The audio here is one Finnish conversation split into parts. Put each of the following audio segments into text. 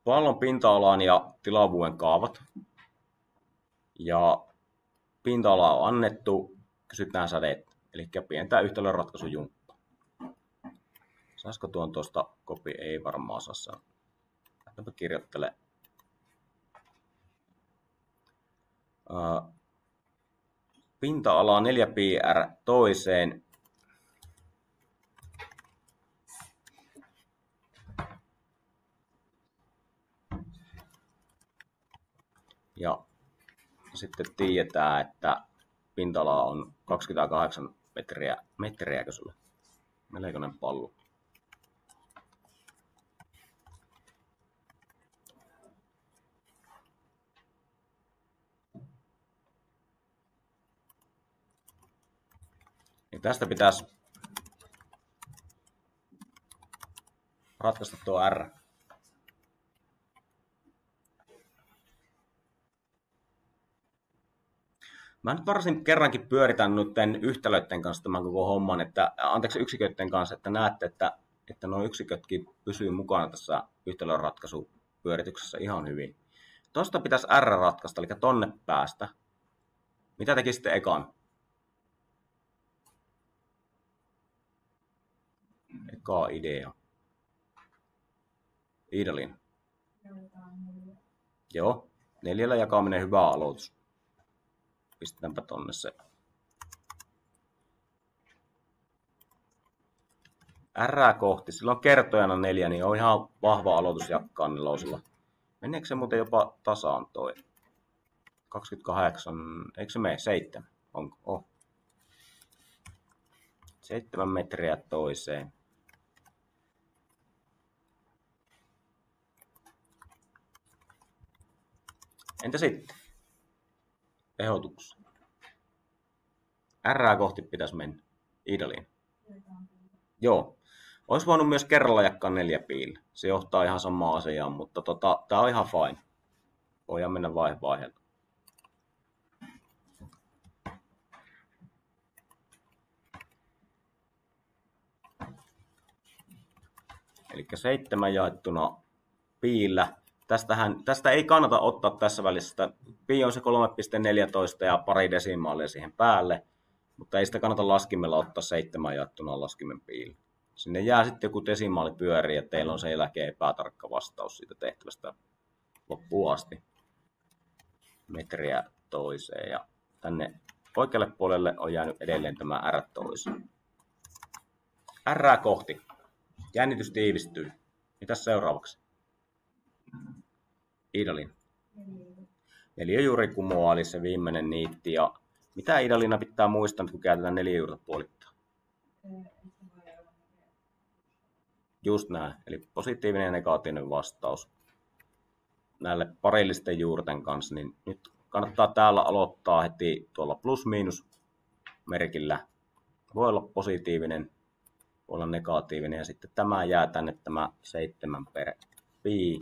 pallon pinta-alan ja tilavuuden kaavat. Ja pinta-ala on annettu, kysytään sädeet, eli pientä yhtälönratkaisujumppa. Saisiko tuon tuosta kopi? Ei varmaan saa. Lähtäpä kirjoittele. Pinta-ala 4 pi r toiseen. Ja sitten tiedetään, että pinta-ala on 28 metriä. Metriäkö sulle? Melkoinen pallo. Ja tästä pitäisi ratkaista tuo R. Mä nyt varsin kerrankin pyöritän noiden yhtälöiden kanssa tämän koko homman, yksiköiden kanssa, että näette, että nuo yksikötkin pysyy mukana tässä yhtälönratkaisupyörityksessä ihan hyvin. Tuosta pitäisi R ratkaista, eli tonne päästä. Mitä tekisitte ekan? Eka idea. Iidalin. Joo, 4 jakaminen hyvä aloitus. Pistetäänpä tonne se. R kohti. Silloin kertojana 4, niin on ihan vahva aloitus jakkaa 4. Meneekö se muuten jopa tasaan toi? 28, eikö se mene? 7. Onko? Oh. 7 metriä toiseen. Entä sitten? Ehdotuksia. R kohti pitäisi mennä. Iidaliin. Joo. Olisi voinut myös kerralla jakaa 4 piillä. Se johtaa ihan samaan asiaan, mutta tää on ihan fine. Voidaan mennä vaiheelta. Eli 7 jaettuna piillä. Tästä ei kannata ottaa tässä välissä. Pi on se 3,14 ja pari desimaalia siihen päälle, mutta ei sitä kannata laskimella ottaa 7 jaettuna laskimen piillä. Sinne jää sitten joku desimaali pyörii ja teillä on sen jälkeen epätarkka vastaus siitä tehtävästä loppuun asti. Metriä toiseen ja tänne oikealle puolelle on jäänyt edelleen tämä R toiseen. R kohti. Jännitys tiivistyy. Mitäs seuraavaksi? Iidalin. 4 juuri kumoaa, eli se viimeinen niitti. Ja mitä Iidalina pitää muistaa, kun käytetään 4 juurta puolittaa? Just näin. Eli positiivinen ja negatiivinen vastaus näille parillisten juurten kanssa. Niin nyt kannattaa täällä aloittaa heti tuolla plus-miinus merkillä. Voi olla positiivinen, voi olla negatiivinen. Ja sitten tämä jää tänne tämä 7 per pi.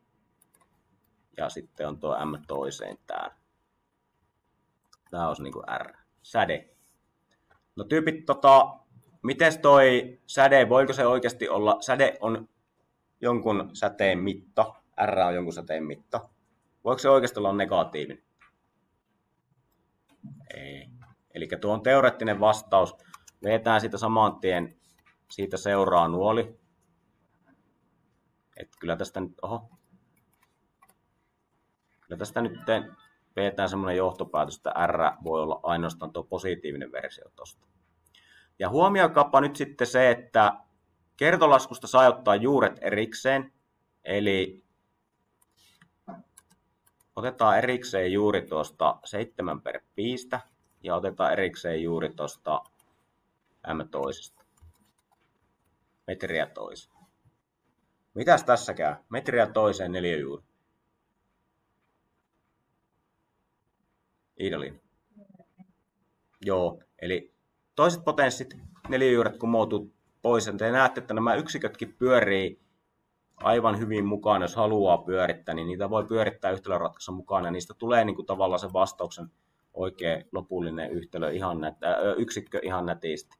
Ja sitten on tuo M toiseen täällä. Tää olisi niinku R. Säde. No tyypit, mites toi säde, voiko se oikeasti olla? Säde on jonkun säteen mitta. R on jonkun säteen mitta. Voiko se oikeasti olla negatiivinen? Ei. Eli tuo on teoreettinen vastaus. Vetään siitä saman tien. Siitä seuraa nuoli. Et kyllä tästä nyt, Kyllä tästä nyt vedetään semmoinen johtopäätös, että R voi olla ainoastaan tuo positiivinen versio tuosta. Ja huomioikaapa nyt sitten se, että kertolaskusta saa ottaa juuret erikseen. Eli otetaan erikseen juuri tuosta 7 per piistä ja otetaan erikseen juuri tuosta M toisesta. Metriä toiseen. Mitäs tässä käy? Metriä toiseen 4 juuri. Iidalin. Joo, eli toiset potenssit, 4 juuret kumoutuu pois. Te näette, että nämä yksikötkin pyörii aivan hyvin mukaan, jos haluaa pyörittää, niin niitä voi pyörittää yhtälöratkaisussa mukana. Ja niistä tulee niin kuin tavallaan se vastauksen oikein lopullinen yksikkö ihan nätisti.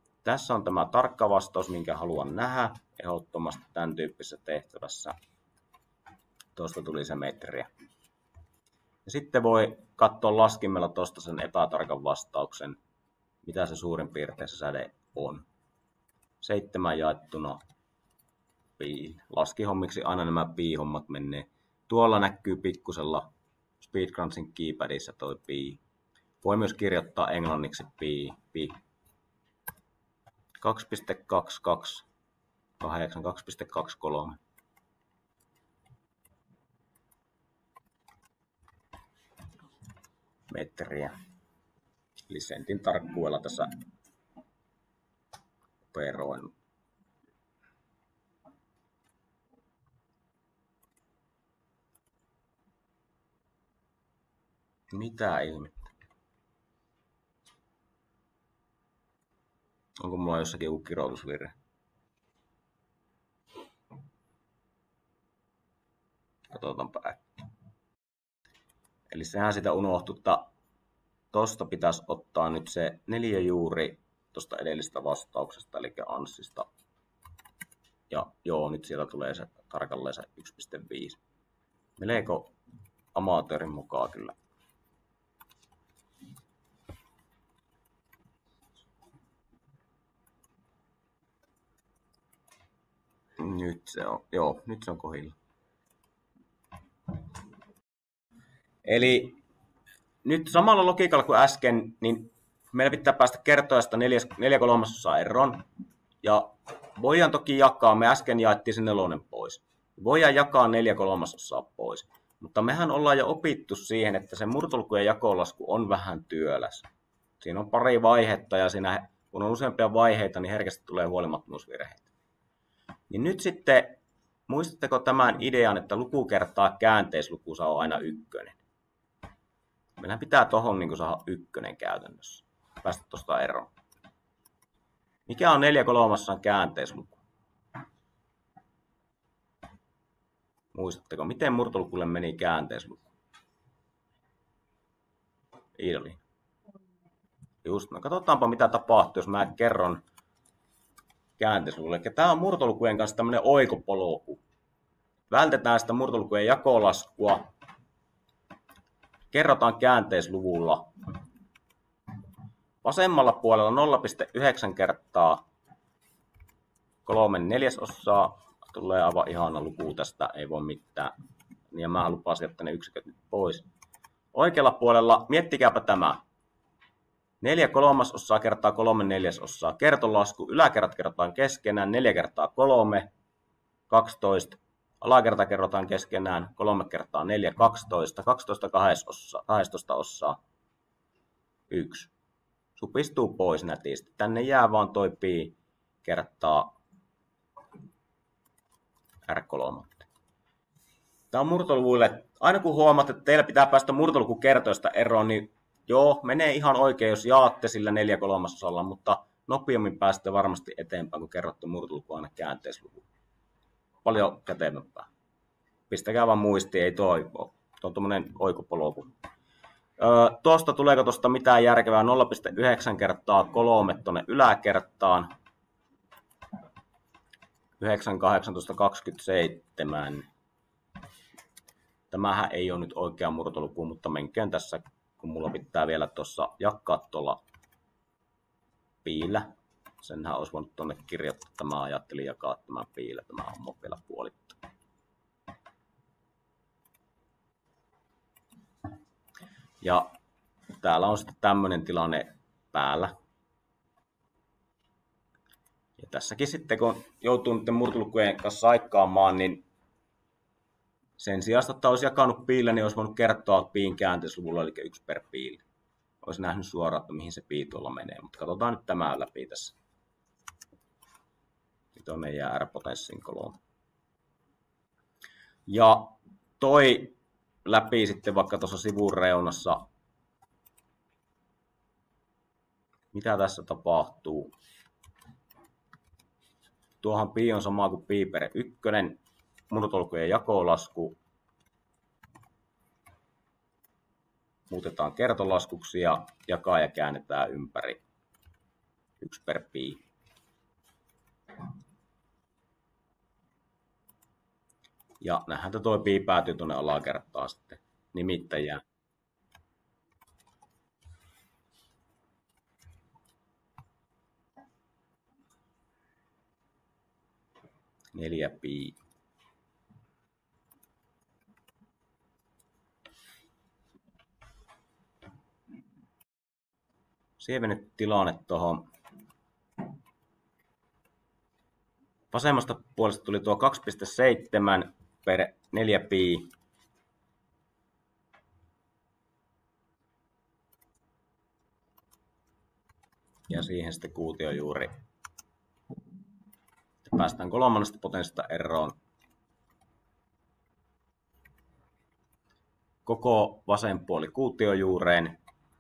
Tässä on tämä tarkka vastaus, minkä haluan nähdä ehdottomasti tämän tyyppisessä tehtävässä. Tuosta tuli se metriä. Ja sitten voi katsoa laskimella tuosta sen epätarkan vastauksen, mitä se suurin piirtein se säde on. 7 jaettuna pi. Laskihommiksi aina nämä pi-hommat menee. Tuolla näkyy pikkusella SpeedCrunching keypadissa toi pi. Voi myös kirjoittaa englanniksi pi. 2.228, 2.23. metriä. Eli sentin tarkkuudella tässä operoin. Mitä ihmettä? Onko mulla jossakin joku kirjoitusvirhe? Katsotaanpa äkkiä. Eli sehän sitä unohtui, että tosta pitäisi ottaa nyt se 4 juuri tuosta edellisestä vastauksesta, eli Anssista. Ja joo, nyt sieltä tulee se tarkalleen se 1.5. Melko amatöörin mukaan kyllä. Nyt se on kohdilla. Eli nyt samalla logiikalla kuin äsken, niin meillä pitää päästä kertojasta 4/3 eroon. Ja voidaan toki jakaa, me äsken jaettiin se 4 pois. Voidaan jakaa 4/3 pois. Mutta mehän ollaan jo opittu siihen, että se murtolukujen jakolasku on vähän työläs. Siinä on pari vaihetta ja siinä, kun on useampia vaiheita, niin herkästi tulee huolimattomuusvirheitä. Niin nyt sitten, muistatteko tämän idean, että luku kertaa käänteisluku saa aina 1? Meidän pitää tohon niin saada 1 käytännössä. Päästä tuosta eroon. Mikä on 4/3 käänteisluku? Muistatteko, miten murtolukulle meni käänteisluku? Iidoli. Just, no katsotaanpa mitä tapahtuu, jos mä kerron käänteisluvulle. Tämä on murtolukujen kanssa tämmöinen oikopolku. Vältetään sitä murtolukujen jakolaskua. Kerrotaan käänteisluvulla. Vasemmalla puolella 0,9 kertaa 3/4. Tulee aivan ihana luku tästä, ei voi mitään. Ja mä lupasin jättää ne yksiköt nyt pois. Oikealla puolella, miettikääpä tämä. 4/3 kertaa 3/4. Kertolasku, yläkerrat kerrotaan keskenään, 4 kertaa 3, 12. Alakerta kerrotaan keskenään, 3 kertaa 4, 12. 12 12 osaa, 1. Supistuu pois nätisti. Tänne jää vaan toi pi kertaa R3. Tämä on murtoluvuille. Aina kun huomaatte, että teillä pitää päästä murtolukukertoista eroon, niin joo, menee ihan oikein, jos jaatte sillä 4/3, mutta nopeammin pääsette varmasti eteenpäin, kun kerrotte murtoluku aina käänteisluku. Paljon kätevämpää. Pistäkää vaan muistiin, ei toi. Tuo on tuommoinen oikopolku. Tuosta tuleeko tuosta mitään järkevää? 0,9 kertaa 3 tuonne yläkertaan. 9, 18, 27. Tämähän ei ole nyt oikea murtoluku, mutta menkään tässä, kun mulla pitää vielä tuossa jakaa tuolla piillä. Senhän olisi voinut tuonne kirjoittaa. Tämä ajattelin jakaa tämän piillä. Tämä on vielä puolittu. Ja täällä on sitten tämmöinen tilanne päällä. Ja tässäkin sitten, kun joutuu nyt murtolukujen kanssa saikkaamaan, niin sen sijaan, että olisi jakanut piillä, niin olisi voinut kertoa piin käänteisluvulla, eli 1 per piili. Olisi nähnyt suoraan, että mihin se pii tuolla menee, mutta katsotaan nyt tämä läpi tässä. Tuonne jää R-potenssin 3. Ja toi läpi sitten vaikka tuossa sivun reunassa. Mitä tässä tapahtuu? Tuohan pi on sama kuin pi per 1. Murtolukujen jakolasku. Muutetaan kertolaskuksi ja jakaa ja käännetään ympäri 1 per pi. Ja nähdään, että tuo pi päätyy tuonne alakertaan sitten nimittäjään. Neljä pi. Sievennetty tilanne tuohon. Vasemmasta puolesta tuli tuo 2,7 per 4 pi. Ja siihen sitten kuutiojuuri. Päästään kolmannesta potenssista eroon. Koko vasen puoli kuutiojuureen.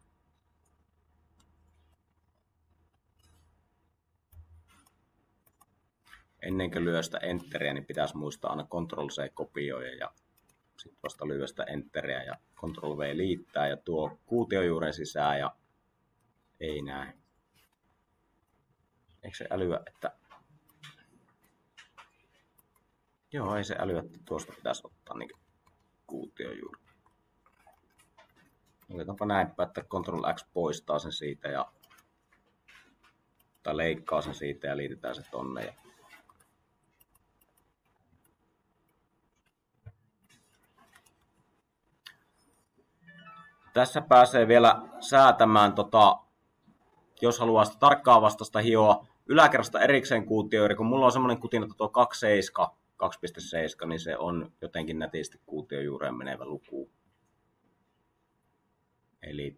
Ennen kuin lyö sitä enteriä, niin pitäisi muistaa aina Ctrl-C kopioida ja sitten vasta lyö sitä enteriä ja Ctrl-V liittää ja tuo kuutiojuuren sisään ja ei näe. Eikö se älyä, että... Joo, ei se älyä, että tuosta pitäisi ottaa niin kuutiojuuri. Otetaanpa näinpä, että Ctrl-X poistaa sen siitä ja... tai leikkaa sen siitä ja liitetään se tonne. Ja... Tässä pääsee vielä säätämään, jos haluaa sitä tarkkaa vastasta hioa yläkerrasta erikseen kuutiojuuri, kun mulla on semmoinen kutina, että tuo 2,7, niin se on jotenkin nätisti kuutiojuureen menevä luku. Eli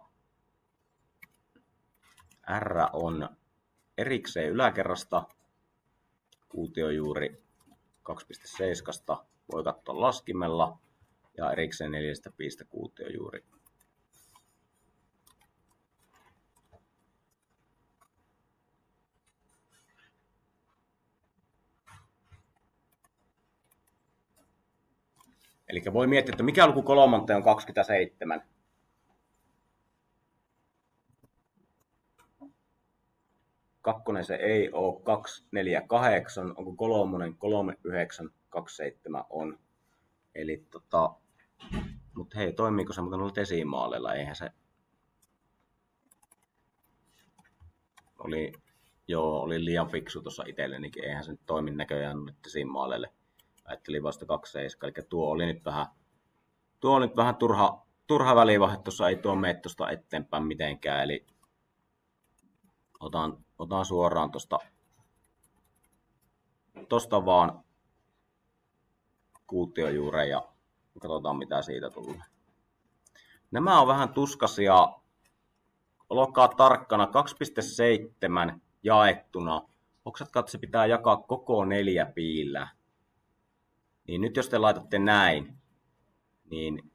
R on erikseen yläkerrasta kuutiojuuri 2,7, voi katsoa laskimella, ja erikseen 4 piistä kuutiojuuri. Eli voi miettiä, että mikä luku kolmanteen on 27. Kakkonen se ei ole 248, onko kolmonen 3927 on. Eli mutta hei, toimiiko se muuten desimaaleilla? Eihän se... Oli liian fiksu tuossa itsellenikin, eihän se nyt toimi näköjään desimaaleille. Ajattelin vasta 27, eli tuo oli nyt vähän turha välivaihe, tuossa ei tuo mene tuosta eteenpäin mitenkään, eli otan suoraan tuosta vaan kuutiojuureen ja katsotaan mitä siitä tulee. Nämä on vähän tuskaisia, olkaa tarkkana, 2,7 jaettuna, hoksatkaa, että se pitää jakaa koko 4 piillä. Niin nyt jos te laitatte näin, niin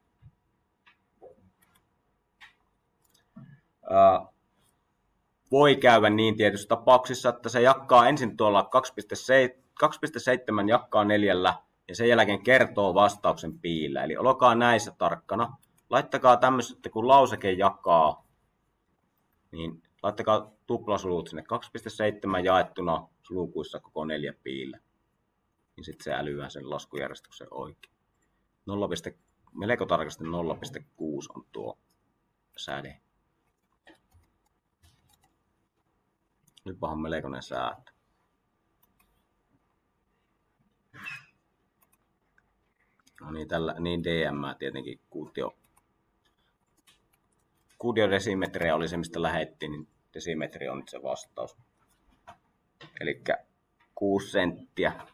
voi käydä niin tietyissä tapauksissa, että se jakaa ensin tuolla 2,7 jakaa 4 ja sen jälkeen kertoo vastauksen piillä. Eli olkaa näissä tarkkana. Laittakaa tämmöiset, että kun lauseke jakaa, niin laittakaa tuplasulut sinne 2,7 jaettuna lukuissa koko 4 piillä. Niin sitten se älyää sen laskujärjestyksen oikein. Melko tarkasti 0,6 on tuo säde. Nytpähän melkoinen säätö. No niin DM tietenkin kuutiodesimetriä oli se, mistä lähettiin, niin desimetri on nyt se vastaus. Elikkä 6 senttiä.